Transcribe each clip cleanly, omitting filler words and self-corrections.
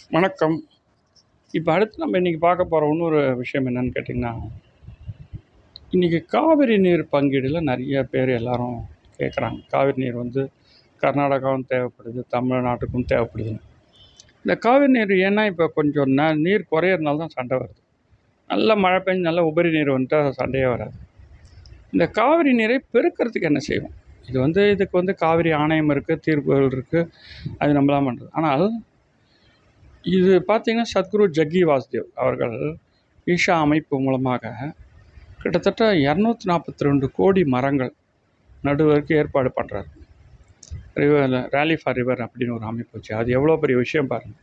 வணக்கம். இப்போ அடுத்து நம்ம இன்றைக்கி பார்க்க போகிற இன்னொரு விஷயம் என்னன்னு கேட்டிங்கன்னா, இன்றைக்கி காவிரி நீர் பங்கீடுல நிறைய பேர் எல்லாரும் கேட்குறாங்க. காவிரி நீர் வந்து கர்நாடகாவும் தேவைப்படுது, தமிழ்நாட்டுக்கும் தேவைப்படுதுன்னு. இந்த காவிரி நீர் ஏன்னா இப்போ கொஞ்சம் நீர் குறையிறதுனால தான் சண்டை வருது. நல்ல மழை பெஞ்சு நல்ல உபரி நீர் வந்துட்டா சண்டையே வராது. இந்த காவிரி நீரை பெருக்கிறதுக்கு என்ன செய்வோம்? இதுக்கு வந்து காவிரி ஆணையம் இருக்குது, தீர்ப்புகள் இருக்குது, அது நம்மளாம் பண்ணுறது. ஆனால் இது பார்த்திங்கன்னா சத்குரு ஜக்கி வாசுதேவ் அவர்கள் ஈஷா அமைப்பு மூலமாக கிட்டத்தட்ட 242 கோடி மரங்கள் நடுவதற்கு ஏற்பாடு பண்ணுறாரு. ரிவர் ரேலி ஃபார் ரிவர் அப்படின்னு ஒரு அமைப்பு வச்சு, அது எவ்வளோ பெரிய விஷயம் பாருங்கள்.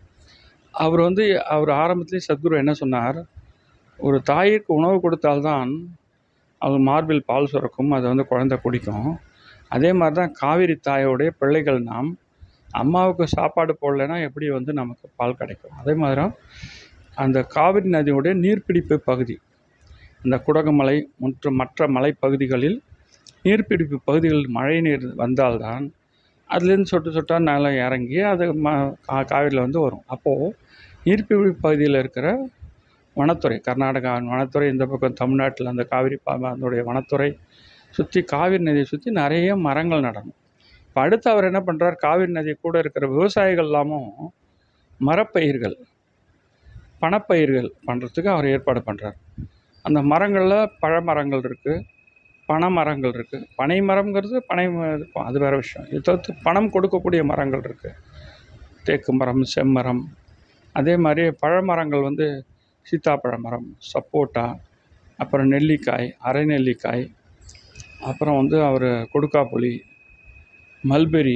அவர் ஆரம்பத்துலேயே சத்குரு என்ன சொன்னார், ஒரு தாயிற்கு உணவு கொடுத்தால்தான் அது மார்பில் பால் சுரக்கும், அதை வந்து குழந்தை குடிக்கும். அதே மாதிரி தான் காவிரி தாயோடைய பிள்ளைகள் நாம். அம்மாவுக்கு சாப்பாடு போடலைன்னா எப்படி வந்து நமக்கு பால் கிடைக்கும்? அதே மாதிரி தான் அந்த காவிரி நதியுடைய நீர்பிடிப்பு பகுதி, இந்த குடகுமலை மற்றும் மற்ற மலைப்பகுதிகளில் நீர்பிடிப்பு பகுதிகளில் மழை நீர் வந்தால்தான் அதுலேருந்து சொட்டு சொட்டாக மேலே இறங்கி அது காவிரியில் வந்து வரும். அப்போது நீர்பிடிப்பு பகுதியில் இருக்கிற வனத்துறை, கர்நாடகா வனத்துறை, இந்த பக்கம் தமிழ்நாட்டில் அந்த காவிரி அதனுடைய வனத்துறை சுற்றி காவிரி நதியை சுற்றி நிறைய மரங்கள் நடணும். இப்போ அடுத்து அவர் என்ன பண்ணுறார், காவிரி நதி கூட இருக்கிற விவசாயிகள் எல்லாமும் மரப்பயிர்கள், பணப்பயிர்கள் பண்ணுறதுக்கு அவர் ஏற்பாடு பண்ணுறார். அந்த மரங்களில் பழமரங்கள் இருக்குது, பனை மரங்கள் இருக்குது. பனை மரம்ங்கிறது பனை இருக்கும், அது வேறு விஷயம். இது தவிர்த்து பணம் கொடுக்கக்கூடிய மரங்கள் இருக்குது, தேக்கு மரம், செம்மரம். அதே மாதிரி பழமரங்கள் வந்து சீத்தாப்பழ மரம், சப்போட்டா, அப்புறம் நெல்லிக்காய், அரை நெல்லிக்காய், அப்புறம் வந்து அவர் கொடுக்காப்புளி, மல்பெரி,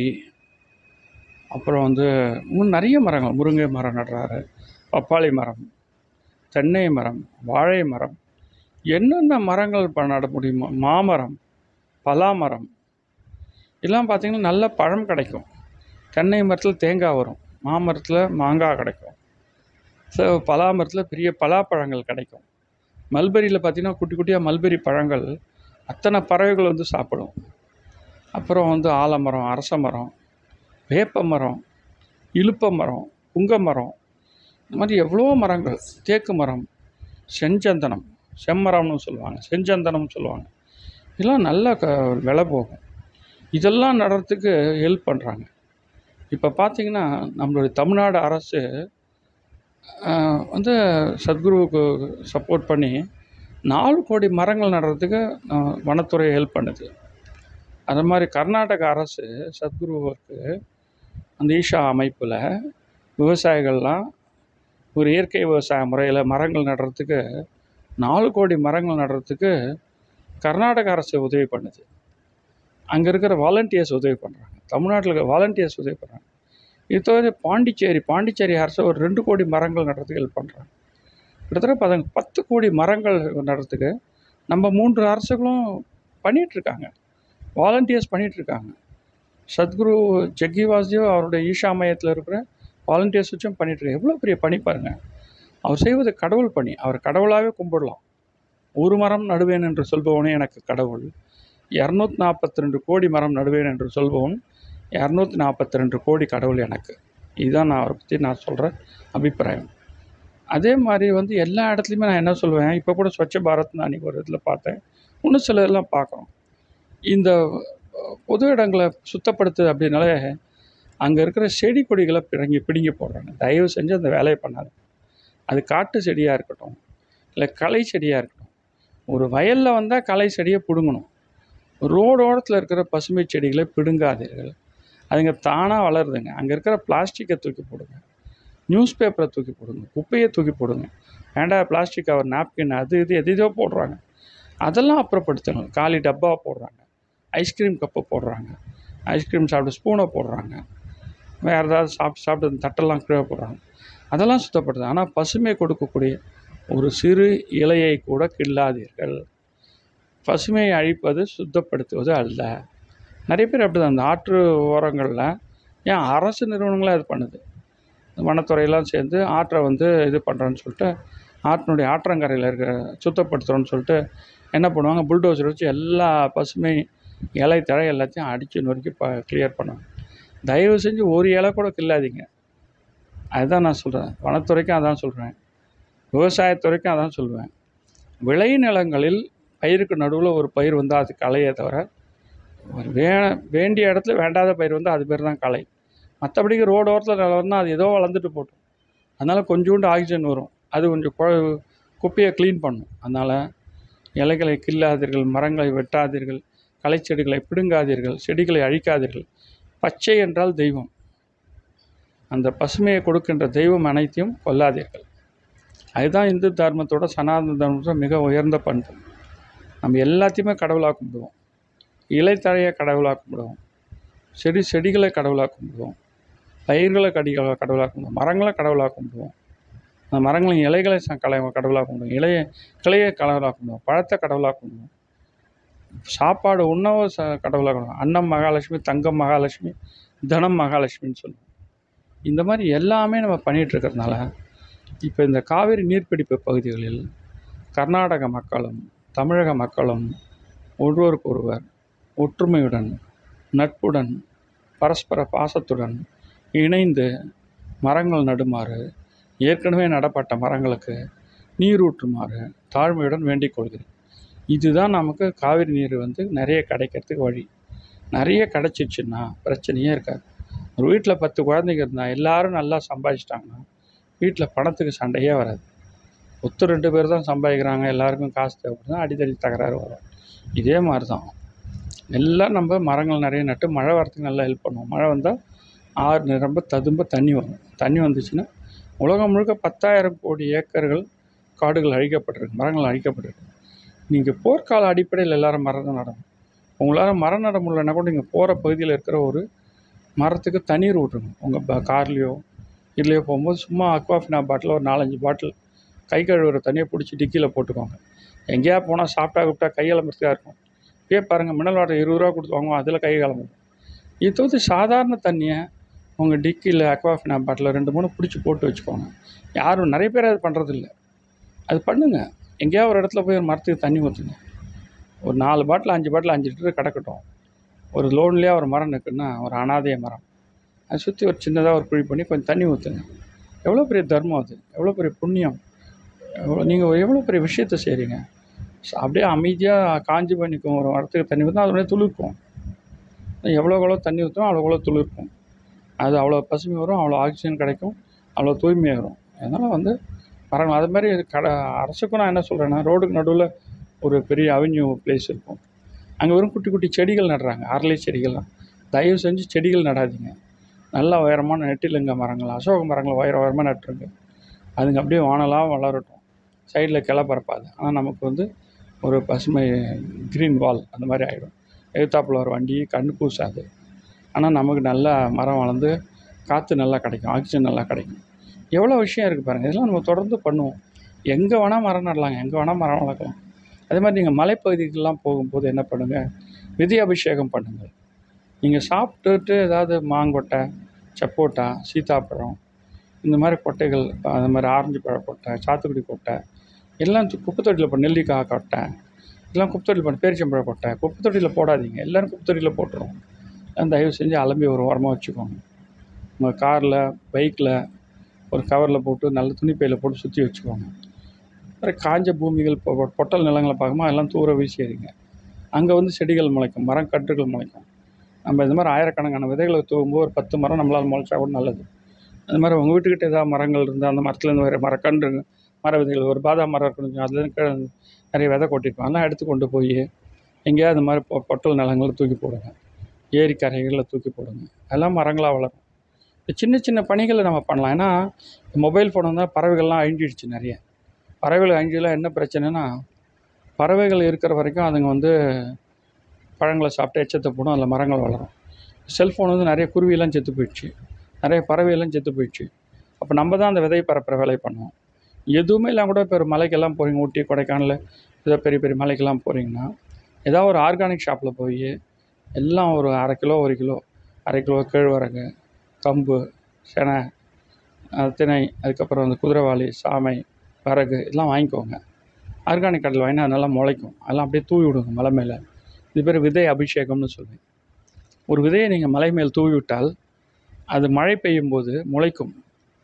அப்புறம் வந்து இன்னும் நிறைய மரங்கள், முருங்கை மரம் நடுறாரு, பப்பாளி மரம், தென்னை மரம், வாழை மரம், என்னென்ன மரங்கள் நட முடியுமோ, மாமரம், பலாமரம், இதெல்லாம் பார்த்திங்கன்னா நல்ல பழம் கிடைக்கும். தென்னை மரத்தில் தேங்காய் வரும், மாமரத்தில் மாங்காய் கிடைக்கும், பலாமரத்தில் பெரிய பலாப்பழங்கள் கிடைக்கும். மல்பெரியில் பார்த்திங்கன்னா குட்டி குட்டியாக மல்பெரி பழங்கள் அத்தனை பறவைகள் வந்து சாப்பிடும். அப்புறம் வந்து ஆலமரம், அரச மரம், வேப்ப மரம், இலுப்ப மரம், புங்க மரம், இந்த மாதிரி எவ்வளோ மரங்கள், தேக்கு மரம், செஞ்சந்தனம், செம்மரம்னு சொல்லுவாங்க, செஞ்சந்தனம்னு சொல்லுவாங்க. இதெல்லாம் நல்ல விலை போகும். இதெல்லாம் நடுறதுக்கு ஹெல்ப் பண்ணுறாங்க. இப்போ பார்த்திங்கன்னா நம்மளுடைய தமிழ்நாடு அரசு வந்து சத்குருவுக்கு சப்போர்ட் பண்ணி 4 கோடி மரங்கள் நடுறதுக்கு வனத்துறை ஹெல்ப் பண்ணுது. அது மாதிரி கர்நாடக அரசு சத்குருவுக்கு அந்த ஈஷா அமைப்பில் விவசாயிகள்லாம் ஒரு இயற்கை விவசாய முறையில் மரங்கள் நடுறதுக்கு 4 கோடி மரங்கள் நடுறதுக்கு கர்நாடக அரசு உதவி பண்ணுது. அங்கே இருக்கிற வாலண்டியர்ஸ் உதவி பண்ணுறாங்க, தமிழ்நாட்டில் இருக்கிற வாலண்டியர்ஸ் உதவி பண்ணுறாங்க. இது தவிர பாண்டிச்சேரி அரசு ஒரு 2 கோடி மரங்கள் நடுறதுக்கு ஹெல்ப் பண்ணுறாங்க. கிட்டத்தட்ட 10 கோடி மரங்கள் நடுறதுக்கு நம்ம 3 அரசுகளும் பண்ணிகிட்ருக்காங்க, வாலண்டியர்ஸ் பண்ணிகிட்ருக்காங்க. சத்குரு ஜக்கி வாசுதேவ் அவருடைய ஈஷா மையத்தில் இருக்கிற வாலண்டியர்ஸ் வச்சும் பண்ணிகிட்ருக்காங்க. எவ்வளோ பெரிய பணி பாருங்கள். அவர் செய்வது கடவுள் பணி. அவர் கடவுளாகவே கும்பிடலாம். ஒரு மரம் நடுவேன் என்று சொல்பவனே எனக்கு கடவுள், 242 கோடி மரம் நடுவேன் என்று சொல்பவன் 242 கோடி கடவுள் எனக்கு. இதுதான் அவரை பற்றி நான் சொல்கிற அபிப்பிராயம். அதே மாதிரி வந்து எல்லா இடத்துலையுமே நான் என்ன சொல்லுவேன், இப்போ கூட ஸ்வச்ச பாரத் நான் அன்றைக்கி ஒரு இதில் பார்த்தேன், இன்னும் சில இதெல்லாம் பார்க்குறோம். இந்த பொது இடங்களை சுத்தப்படுத்து அப்படின்னாலே அங்கே இருக்கிற செடி கொடிகளை பிடுங்கி போடுறாங்க. தயவு செஞ்சு அந்த வேலையை பண்ணாது. அது காட்டு செடியாக இருக்கட்டும், இல்லை களை செடியாக இருக்கட்டும். ஒரு வயலில் வந்தால் களை செடியை பிடுங்கணும். ரோடோரத்தில் இருக்கிற பசுமை செடிகளை பிடுங்காதீர்கள். அதுங்க தானாக வளருதுங்க. அங்கே இருக்கிற பிளாஸ்டிக்கை தூக்கி போடுங்க, நியூஸ் பேப்பரை தூக்கி போடுங்க, குப்பையை தூக்கி போடுங்க. வேண்டாம் பிளாஸ்டிக் கவர், நாப்கின், அது இது எதோ போடுறாங்க, அதெல்லாம் அப்புறப்படுத்தணும். காலி டப்பா போடுறாங்க, ஐஸ்கிரீம் கப்பை போடுறாங்க, ஐஸ்கிரீம் சாப்பிட்டு ஸ்பூனை போடுறாங்க, வேறு ஏதாவது சாப்பிட்டு அந்த தட்டெல்லாம் கீழே போடுறாங்க. அதெல்லாம் சுத்தப்படுது. ஆனால் பசுமை கொடுக்கக்கூடிய ஒரு சிறு இலையை கூட கிள்ளாதீர்கள். பசுமையை அழிப்பது சுத்தப்படுத்துவது அல்ல. நிறைய பேர் அப்படி தான். அந்த ஆற்று ஓரங்களில் ஏன் அரசு நிறுவனங்களே அது பண்ணுது. வனத்துறையெல்லாம் சேர்ந்து ஆற்றை வந்து இது பண்ணுறோன்னு சொல்லிட்டு, ஆற்றினுடைய ஆற்றங்கரையில் இருக்கிற சுத்தப்படுத்துகிறோன்னு சொல்லிட்டு என்ன பண்ணுவாங்க, புல்டோசர் வச்சு எல்லா பசுமை இலை தழை எல்லாத்தையும் அடித்து நொறுக்கி கிளியர் பண்ணுவாங்க. தயவு செஞ்சு ஒரு இலை கூட கில்லாதீங்க. அதுதான் நான் சொல்கிறேன். வனத்துறைக்கும் அதான் சொல்கிறேன், விவசாயத்துறைக்கும் அதான் சொல்லுவேன். விளைநிலங்களில் பயிருக்கு நடுவில் ஒரு பயிர் வந்தால் அது களையே தவிர, ஒரு வேண்டிய இடத்துல வேண்டாத பயிர் வந்து அது பேர் தான் களை. மற்றபடிக்கு ரோடு ஓரத்தில் வளர்ந்தால் அது ஏதோ வளர்ந்துட்டு போட்டோம். அதனால் கொஞ்சோண்டு ஆக்சிஜன் வரும், அது கொஞ்சம் குப்பையை க்ளீன் பண்ணும். அதனால் இலைகளை கில்லாதீர்கள், மரங்களை வெட்டாதீர்கள், களைச்செடிகளை பிடுங்காதீர்கள், செடிகளை அழிக்காதீர்கள். பச்சை என்றால் தெய்வம், அந்த பசுமையை கொடுக்கின்ற தெய்வம் அனைத்தையும் கொல்லாதீர்கள். அதுதான் இந்து தர்மத்தோட சனாதன தர்மத்தோட மிக உயர்ந்த பண்பு. நம்ம எல்லாத்தையுமே கடவுளாக கும்பிடுவோம். இலைத்தழையை கடவுளாக கும்பிடுவோம், செடிகளை கடவுளாக கும்பிடுவோம், பயிர்களை கடவுளாக கும்பிடுவோம், மரங்களை கடவுளாக கும்பிடுவோம், அந்த மரங்களின் இலைகளை கடவுளாக கும்பிடுவோம், கிளையை கடவுளாக கும்பிடுவோம், பழத்தை கடவுளாக கும்பிடுவோம், சாப்பாடு உணவு கடவுளாக கும்பிடுவோம். அன்னம் மகாலட்சுமி, தங்கம் மகாலட்சுமி, தனம் மகாலட்சுமின்னு சொல்லுவோம். இந்த மாதிரி எல்லாமே நம்ம பண்ணிகிட்ருக்கிறதுனால இப்போ இந்த காவிரி நீர்பிடிப்பு பகுதிகளில் கர்நாடக மக்களும் தமிழக மக்களும் ஒருவருக்கொருவர் ஒற்றுமையுடன், நட்புடன், பரஸ்பர பாசத்துடன் இணைந்து மரங்கள் நடுமாறு, ஏற்கனவே நடப்பட்ட மரங்களுக்கு நீரூற்றுமாறு தாழ்மையுடன் வேண்டிக் கொள்கிறேன். இதுதான் நமக்கு காவிரி நீர் வந்து நிறைய கிடைக்கிறதுக்கு வழி. நிறைய கிடச்சிச்சின்னா பிரச்சனையே இருக்காது. ஒரு வீட்டில் 10 குழந்தைங்க இருந்தால் எல்லோரும் நல்லா சம்பாதிச்சிட்டாங்கன்னா வீட்டில் பணத்துக்கு சண்டையே வராது. 2 பேர் தான் சம்பாதிக்கிறாங்க, எல்லாருக்கும் காசு தேவைப்படுதுன்னா அடித்தடி தகராறு வரும். இதே மாதிரி தான் எல்லாம் நம்ம மரங்கள் நிறைய நட்டு மழை வரத்துக்கு நல்லா ஹெல்ப் பண்ணுவோம். மழை வந்தால் ஆறு நிரம்ப ததும்ப தண்ணி வரும். தண்ணி வந்துச்சுன்னா உலகம் முழுக்க 10,000 கோடி ஏக்கர்கள் காடுகள் அழிக்கப்பட்டிருக்கு, மரங்கள் அழிக்கப்பட்டிருக்கு. நீங்கள் போர்க்கால அடிப்படையில் எல்லோரும் மரம் நடணும். உங்களால் மரம் நட முடியலன்னா கூட நீங்கள் போகிற பகுதியில் இருக்கிற ஒரு மரத்துக்கு தண்ணீர் விட்ருங்க. உங்கள் கார்லேயோ இதுலேயோ போகும்போது சும்மா அக்வாஃபினா பாட்டில் ஒரு 4-5 பாட்டில் கை கழுவுற தண்ணியை பிடிச்சி டிக்கியில் போட்டுக்கோங்க. எங்கேயா போனால் சாப்பிட்டா கையெலம்புறதுக்காக இருக்கும். இப்பயே பாருங்கள், மினரல் வாட்டர் 20 ரூபா கொடுத்து வாங்குவோம், அதில் கை கிளம்பும். இது தவிர்த்து சாதாரண தண்ணியை உங்கள் டிக்கியில் அக்வாஃபினா பாட்டில் 2-3 பிடிச்சி போட்டு வச்சுக்கோங்க. யாரும் நிறைய பேர் அது பண்ணுறதில்ல. அது பண்ணுங்கள். எங்கேயாவது ஒரு இடத்துல போய் ஒரு மரத்துக்கு தண்ணி ஊற்றுங்க. ஒரு 4 பாட்டில் 5 பாட்டில் 5 லிட்டர் கிடக்கட்டும். ஒரு லோன்லேயே ஒரு மரம் நிற்குன்னா ஒரு அனாதைய மரம், அதை சுற்றி ஒரு சின்னதாக ஒரு குழி பண்ணி கொஞ்சம் தண்ணி ஊற்றுங்க. எவ்வளோ பெரிய தர்மம் அது, எவ்வளோ பெரிய புண்ணியம், நீங்கள் எவ்வளோ பெரிய விஷயத்தை செய்கிறீங்க. அப்படியே அமைதியாக காஞ்சி போய் நிற்கும் ஒரு மரத்துக்கு தண்ணி ஊற்றினா அதோடய துளிர்க்கும். எவ்வளோ தண்ணி ஊற்றணும் அவ்வளோ துளிர்க்கும். அது அவ்வளோ பசுமை வரும், அவ்வளோ ஆக்சிஜன் கிடைக்கும், அவ்வளோ தூய்மையாக வரும். அதனால் வந்து மரங்கள் அது மாதிரி அரசுக்கும் நான் என்ன சொல்கிறேன்னா, ரோடுக்கு நடுவில் ஒரு பெரிய அவென்யூ பிளேஸ் இருக்கும், அங்கே வெறும் குட்டி குட்டி செடிகள் நடுறாங்க, அரளி செடிகள்லாம். தயவு செஞ்சு செடிகள் நடாதீங்க. நல்ல உயரமான நெட்டிலிங்க மரங்கள், அசோக மரங்கள் உயரமாக நட்டுருங்க. அதுங்க அப்படியே வானலாக வளரட்டும், சைடில் கிளை பரப்பாது. ஆனால் நமக்கு வந்து ஒரு பசுமை க்ரீன் வால் அந்த மாதிரி ஆகிடும். எதிர்த்தாப்பில் ஒரு வண்டி கண்ணு பூசாது. ஆனால் நமக்கு நல்லா மரம் வளர்ந்து காற்று நல்லா கிடைக்கும், ஆக்சிஜன் நல்லா கிடைக்கும். எவ்வளோ விஷயம் இருக்குது பாருங்கள். இதெல்லாம் நம்ம தொடர்ந்து பண்ணுவோம். எங்கே வேணால் மரம் நடலாங்க, எங்கே வேணால் மரம் வளர்க்கலாம். அதே மாதிரி நீங்கள் மலைப்பகுதிக்கெலாம் போகும்போது என்ன பண்ணுங்கள், விதை அபிஷேகம் பண்ணுங்கள். நீங்கள் சாப்பிட்டுட்டு ஏதாவது மாங்கொட்டை, சப்போட்டா, சீத்தாப்பழம் இந்த மாதிரி கொட்டைகள், அந்த மாதிரி ஆரஞ்சு பழ கொட்டை, சாத்துக்குடி கொட்டை எல்லாம் குப்பைத்தொட்டியில் போட்டு, நெல்லிக்காய் கொட்டை எல்லாம் குப்பைத்தொட்டியில் போட்டு, பேரிச்சம்பழ கொட்டை குப்பைத்தொட்டியில் போடாதீங்க. எல்லோரும் குப்பைத்தொட்டியில் போட்டுரும். தயவு செஞ்சு அலம்பி ஒரு ஓரமாக வச்சுக்கோங்க. உங்கள் காரில், பைக்கில் ஒரு கவரில் போட்டு நல்ல துணிப்பையில் போட்டு சுற்றி வச்சுக்கோங்க. அப்புறம் காஞ்ச பூமிகள், பொட்டல் நிலங்களை பார்க்கும்போது எல்லாம் தூர வீசி எறிங்க. அங்கே வந்து செடிகள் முளைக்கும், மரம் கன்றுகள் முளைக்கும். நம்ம இந்த மாதிரி ஆயிரக்கணக்கான விதைகளை தூவும்போது ஒரு 10 மரம் நம்மளால் முளைச்சா கூட நல்லது. அது மாதிரி உங்கள் வீட்டுக்கிட்ட ஏதாவது மரங்கள் இருந்தால் அந்த மரத்துலேருந்து வர மரக்கன்று, மர விதைகள், ஒரு பாதாம் மரம் இருக்கணும், அதில் நிறைய விதை கொட்டிருக்கோம், அதெல்லாம் எடுத்து கொண்டு போய் எங்கேயாவது இந்த மாதிரி பொட்டல் நிலங்களில் தூக்கி போடுங்க, ஏரி கரைகளில் தூக்கி போடுங்க. அதெல்லாம் மரங்களாக வளரும். சின்ன சின்ன பணிகளை நம்ம பண்ணலாம். ஏன்னா மொபைல் ஃபோன் வந்தால் பறவைகள்லாம் அழிஞ்சிடுச்சு. நிறைய பறவைகள் அழிஞ்சலாம். என்ன பிரச்சனைனா, பறவைகள் இருக்கிற வரைக்கும் அதுங்க வந்து பழங்களை சாப்பிட்டு எச்சத்தை போடும், அதில் மரங்கள் வளரும். செல்ஃபோன் வந்து நிறைய குருவியெல்லாம் செத்து போயிடுச்சு, நிறைய பறவையெல்லாம் செத்து போயிடுச்சு. அப்போ நம்ம தான் அந்த விதை பரப்புற வேலையை பண்ணுவோம். எதுவுமே இல்லாமல் கூட இப்போ ஒரு மலைக்கெல்லாம் போகிறீங்க, ஊட்டி கொடைக்கானல் ஏதோ பெரிய பெரிய மலைக்கெல்லாம் போகிறீங்கன்னா, ஏதாவது ஒரு ஆர்கானிக் ஷாப்பில் போய் எல்லாம் ஒரு 1/2 கிலோ 1 கிலோ 1/2 கிலோ கேழ்வரகு, கம்பு, செனை, திணை, அதுக்கப்புறம் வந்து குதிரைவாலி, சாமை, வரகு இதெல்லாம் வாங்கிக்கோங்க. ஆர்கானிக் கடையில் வாங்கினா அது நல்லா முளைக்கும். அதெல்லாம் அப்படியே தூவி விடுங்க மலை மேலே. இது பேர் விதை அபிஷேகம்னு சொல்லுவேன். ஒரு விதையை நீங்கள் மலை மேல் தூவி விட்டால் அது மழை பெய்யும் போது முளைக்கும்.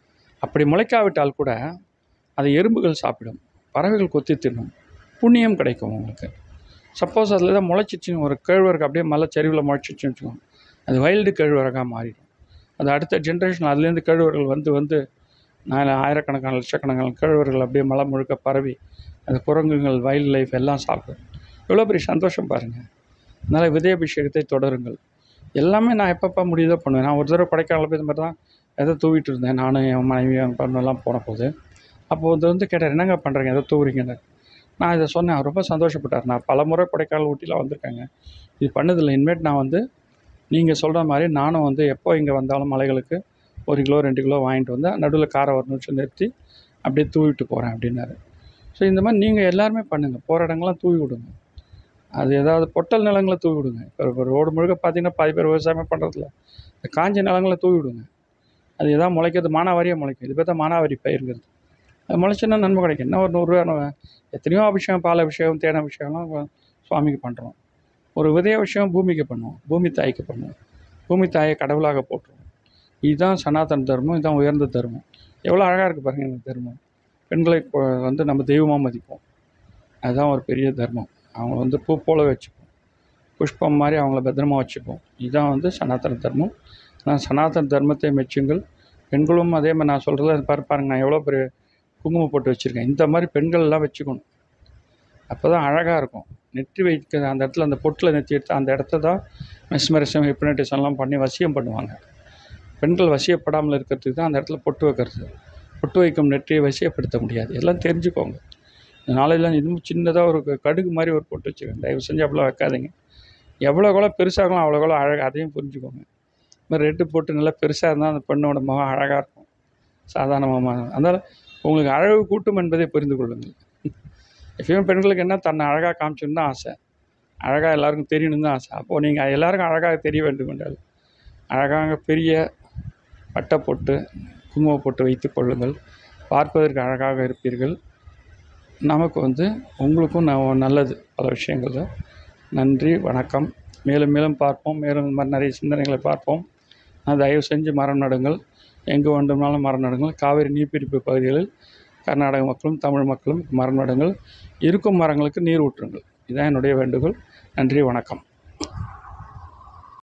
அப்படி முளைக்காவிட்டால் கூட அதை எறும்புகள் சாப்பிடும், பறவைகள் கொத்தி தின்னும், புண்ணியம் கிடைக்கும் உங்களுக்கு. சப்போஸ் அதில் தான் முளைச்சிச்சின்னு ஒரு கேழ்வரகு அப்படியே மலைச்சரிவில் முளைச்சிச்சின்னு வச்சுக்கோங்க, அது வைல்டு கேழ்வரகாக மாறிடும். அது அடுத்த ஜென்ரேஷன் அதுலேருந்து கேழ்வரகுகள் வந்து ஆயிரக்கணக்கான லட்சக்கணக்கான கேழ்வரகுகள் அப்படியே மலை முழுக்க பரவி அந்த குரங்குகள் வைல்டு லைஃப் எல்லாம் சாப்பிடும். எவ்வளோ பெரிய சந்தோஷம் பாருங்கள். அதனால் விதையபிஷேகத்தை தொடருங்கள். எல்லாமே நான் எப்பப்போ முடியுதோ பண்ணுவேன். நான் ஒரு தடவை கொடைக்கானல் போய் இந்த மாதிரி தான் எதை தூவிட்டு இருந்தேன், நானும் என் மனைவி என் பொண்ணெல்லாம் போன போது. அப்போது வந்து கேட்டார், என்னங்க பண்ணுறீங்க, எதை தூவுறீங்கன்னு. நான் இதை சொன்னேன். அவர் ரொம்ப சந்தோஷப்பட்டார். நான் பல முறை கொடைக்கானல் ஊட்டிலாம் வந்திருக்கேங்க, இது பண்ணதில்லை. இனிமேட் நான் வந்து நீங்கள் சொல்கிற மாதிரி நானும் வந்து எப்போ இங்கே வந்தாலும் மலைகளுக்கு 1 கிலோ 2 கிலோ வாங்கிட்டு வந்து நடுவில் காரை ஒரு நிமிஷம் நிறுத்தி அப்படியே தூவிட்டு போகிறேன் அப்படின்னாரு. ஸோ இந்த மாதிரி நீங்கள் எல்லாருமே பண்ணுங்கள். போகிற இடங்கள்லாம் தூவி விடுங்க. அது ஏதாவது பொட்டல் நிலங்களை தூவி விடுங்க. இப்போ ரோடு முழுக்க பார்த்தீங்கன்னா பாதி பேர் விவசாயமே பண்ணுறதில்ல. இந்த காஞ்ச நிலங்களை தூவி விடுங்க. அது எதாவது முளைக்கிறது மானாவாரியாக முளைக்கும். இது பார்த்தா மானாவாரி பயிருங்கிறது. அது முளைச்சுன்னா நன்மை கிடைக்கும். என்ன ஒரு 100 ரூபா எத்தனையோ அபிஷேகம், பால் அபிஷேகம், தேன் அபிஷேகம்லாம் சுவாமிக்கு பண்ணுறோம். ஒரு விதைய விஷயம் பூமிக்கு பண்ணுவோம், பூமி தாய்க்கு பண்ணுவோம், பூமி தாயை கடவுளாக போட்டுருவோம். இதுதான் சனாதன தர்மம், இதுதான் உயர்ந்த தர்மம். எவ்வளோ அழகாக இருக்குது பாருங்கள் இந்த தர்மம். பெண்களை வந்து நம்ம தெய்வமாக மதிப்போம், அதுதான் ஒரு பெரிய தர்மம். அவங்கள வந்து பூ போல வச்சுப்போம், புஷ்பம் மாதிரி அவங்கள பத்திரமா வச்சுப்போம். இதுதான் வந்து சனாதன தர்மம். நான் சனாதன தர்மத்தை மெச்சுங்கள். பெண்களும் அதே மாதிரி நான் சொல்கிறத பாருங்க, நான் எவ்வளோ பெரிய குங்குமம் போட்டு வச்சுருக்கேன். இந்த மாதிரி பெண்கள்லாம் வச்சுக்கணும். அப்போ தான் அழகாக இருக்கும். நெற்றி வைக்க அந்த இடத்துல அந்த பொட்டில் நெற்றி எடுத்து அந்த இடத்த தான் மெஸ்மரிசம், ஹிப்னட்டிசம்லாம் பண்ணி வசியம் பண்ணுவாங்க. பெண்கள் வசியப்படாமல் இருக்கிறதுக்கு தான் அந்த இடத்துல பொட்டு வைக்கிறது. பொட்டு வைக்கும் நெற்றியை வசியப்படுத்த முடியாது. எல்லாம் தெரிஞ்சுக்கோங்க. இந்த நாளையெல்லாம் இன்னும் சின்னதாக ஒரு கடுகு மாதிரி ஒரு பொட்டு வச்சுக்கோங்க. தயவு செஞ்சு அப்படிலாம் வைக்காதீங்க. எவ்வளோக்கெவ்வளோ பெருசாகலாம் அவ்வளோக்கெவ்வளோ அழகாக, அதையும் புரிஞ்சுக்கோங்க. இந்த மாதிரி ரெட்டு போட்டு நல்லா பெருசாக இருந்தால் அந்த பெண்ணோட முகம் அழகாக இருக்கும், சாதாரணமாக. அதனால் உங்களுக்கு அழகு கூட்டும் என்பதை புரிந்து கொள்ளுங்கள். எப்பயுமே பெண்களுக்கு என்ன, தன்னை அழகாக காமிச்சுன்னு தான் ஆசை, அழகாக எல்லாருக்கும் தெரியணும்னு தான் ஆசை. அப்போது நீங்கள் எல்லாருக்கும் அழகாக தெரிய வேண்டும் என்றால் அழகாக பெரிய பட்டை போட்டு குங்கும போட்டு வைத்து கொள்ளுங்கள். பார்ப்பதற்கு அழகாக இருப்பீர்கள். நமக்கு வந்து உங்களுக்கும் நல்லது பல விஷயங்கள். நன்றி, வணக்கம். மேலும் மேலும் பார்ப்போம். மேலும் இந்த மாதிரி நிறைய சிந்தனைகளை பார்ப்போம். தயவு செஞ்சு மரம் நடுங்கள். எங்கு வேண்டுமானாலும் மரம் நடுங்கள். காவிரி நீர்பிடிப்பு பகுதிகளில் கர்நாடக மக்களும் தமிழ் மக்களும் மரம் நடுங்கள். இருக்கும் மரங்களுக்கு நீர் ஊற்றுங்கள். இதுதான் என்னுடைய வேண்டுகோள். நன்றி, வணக்கம்.